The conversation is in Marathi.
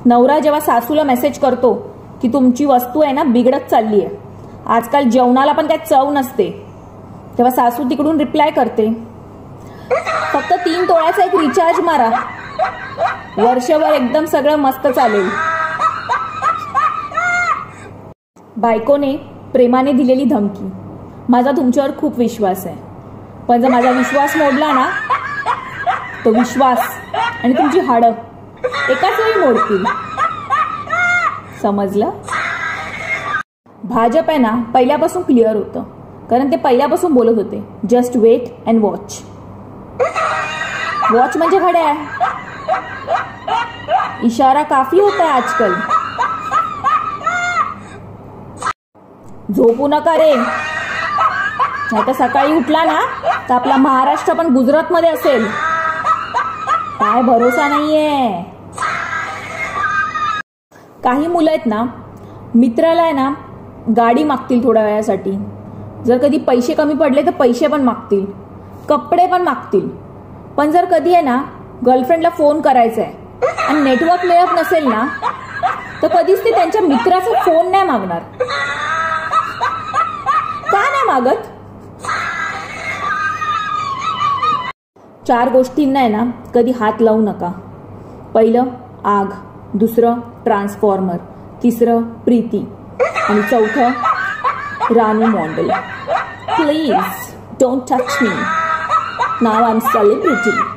नवरा जेव्हा सासूला मेसेज करतो की तुमची वस्तू आहे ना बिघडत चालली आहे, आजकाल जेवणाला पण काय चव नसते, तेव्हा सासू तिकडून रिप्लाय करते, फक्त 3 तोळ्याचा एक रिचार्ज मारा, वर्षभर एकदम सगळं मस्त चालेल. बायकोने प्रेमाने दिलेली धमकी, माझा तुमच्यावर खूप विश्वास आहे, पण जर माझा विश्वास मोडला ना तो विश्वास आणि तुमची हाडं एकाच वेळी मोडतील. समजलं? भाजप आहे ना पहिल्यापासून क्लिअर होतं, कारण ते पहिल्यापासून बोलत होते just wait and watch. Watch म्हणजे घड्याळ. इशारा काफी होता है आजकल. झोपू नका रे, नाही तर सकाळी उठला ना तर आपला महाराष्ट्र पण गुजरात मध्ये असेल. काय भरोसा नाहीये. काही मुलं आहेत ना मित्राला आहे ना गाडी मागतील थोड्या वेळासाठी, जर कधी पैसे कमी पडले तर पैसे पण मागतील, कपडे पण मागतील, पण जर कधी आहे ना गर्लफ्रेंडला फोन करायचा आहे आणि नेटवर्क मिळत नसेल ना तर कधीच ते त्यांच्या मित्राचा फोन नाही मागणार. का नाही मागत? 4 गोष्टींना आहे ना कधी हात लावू नका. पहिलं आग, दुसरं ट्रान्सफॉर्मर, तिसरं प्रीती आणि चौथं Ranu model. Please don't touch me. नाव आय एम सेलिब्रिटी.